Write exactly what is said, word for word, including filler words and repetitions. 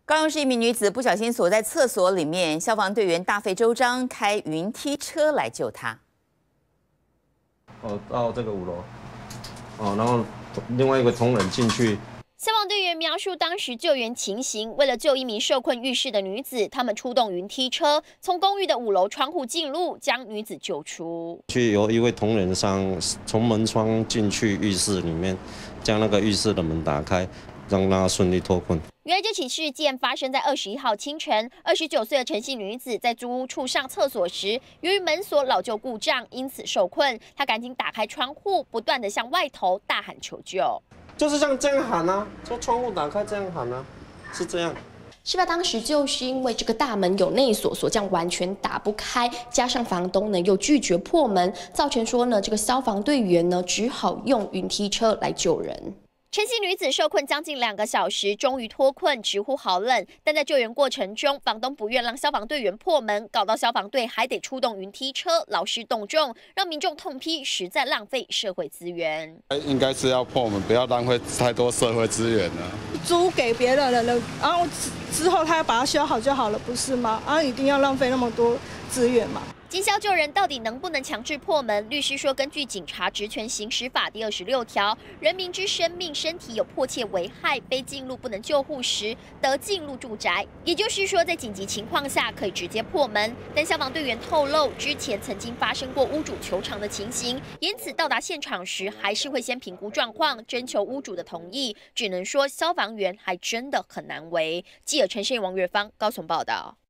高雄市一名女子不小心锁在厕所里面，消防队员大费周章开云梯车来救她。 哦，到这个五楼，哦，然后另外一个同仁进去。 消防队员描述当时救援情形：为了救一名受困浴室的女子，他们出动云梯车，从公寓的五楼窗户进入，将女子救出。 去由一位同仁上从门窗进去浴室里面，将那个浴室的门打开，让她顺利脱困。 原来这起事件发生在二十一号清晨，二十九岁的陈姓女子在租屋处上厕所时，由于门锁老旧故障，因此受困。她赶紧打开窗户，不断地向外头大喊求救。 就是像这样喊啊，说窗户打开这样喊啊，是这样。 事发当时就是因为这个大门有内锁，锁匠完全打不开，加上房东呢又拒绝破门，造成说呢这个消防队员呢只好用云梯车来救人。 陈姓女子受困将近两个小时，终于脱困，直呼好冷。但在救援过程中，房东不愿让消防队员破门，搞到消防队还得出动云梯车，劳师动众，让民众痛批实在浪费社会资源。 应该是要破门，不要浪费太多社会资源了。 租给别人了，然后之后他要把它修好就好了，不是吗？啊，一定要浪费那么多资源吗？ 经销救人到底能不能强制破门？律师说，根据《警察职权行使法》第二十六条，人民之生命、身体有迫切危害，非进入不能救护时，得进入住宅。也就是说，在紧急情况下可以直接破门。但消防队员透露，之前曾经发生过屋主求偿的情形，因此到达现场时还是会先评估状况，征求屋主的同意。只能说，消防员还真的很难为。记者陈胜、王月芳高雄报道。